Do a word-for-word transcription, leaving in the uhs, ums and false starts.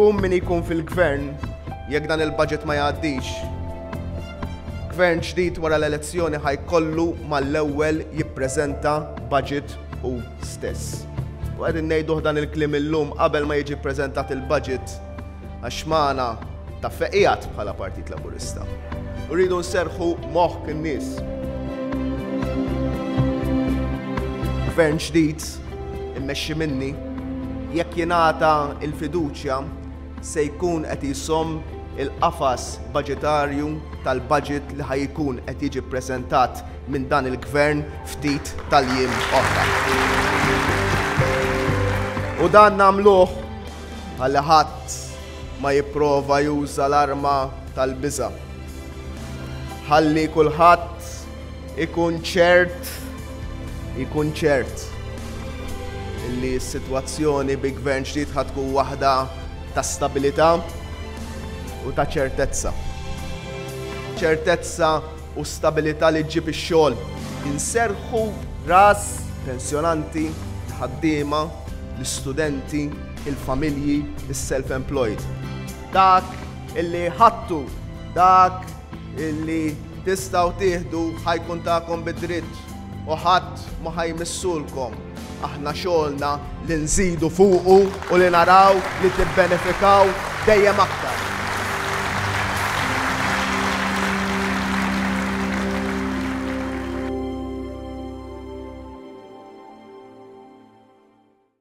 ikun min ikun fil-gvern jekk dan il-budget ma jgħaddix. Gvern ġdid wara l-elezzjoni ħajkollu mal-ewwel jippreżenta budget hu stess. U qegħdin ngħiduh dan il-kliem illum qabel ma jiġi ppreżentat il-budget għax magħna ta' feqijat bħala Partit Laburista. U rridu nserħu moħħ in-nies. Gvern ġdid immexxi minni jekk jingħata l-fiduċja se jkun qed isom il-qafas budgetarju tal-budget li ħajkun qed jiġi ppreżentat minn dan il-gvern ftit tal-jiem oħra. U dan nagħmluh ħalli ħadd ma jipprova juża l-arma tal-biża'. Ħalli kulħadd ikun ċert, ikun ċert illi s-sitwazzjoni bi gvern ġdid ħadd tkun waħda ta' stabilità u ta' ċertezza. ċertezza u stabilità li ġġib ix-xogħol. Inserħu ras pensjonanti, ħaddiema, l-istudenti, il-familji, is-self-employed. Dak illi ħadtu, dak illi tistgħu tieħdu ħajkun tagħkom bid-dritt u ħadd ma ħajmissulkom. Aħna xogħolna li nżidu fuqu u li naraw li tibbenefikaw dejjem aktar.